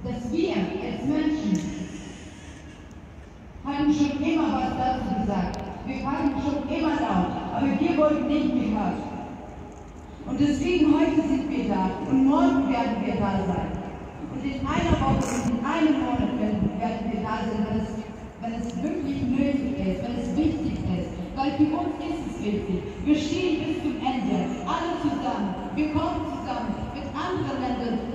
dass wir als Menschen haben schon immer was dazu gesagt. Wir waren schon immer laut, aber wir wurden nicht gehört. Und deswegen heute sind wir da und morgen werden wir da sein. Und in einer Woche und in einem Monat werden wir da sein, wenn es wirklich nötig ist, wenn es wichtig ist. Weil für uns ist es wichtig. Wir stehen bis zum Ende, alle zusammen. Wir kommen zusammen mit anderen Ländern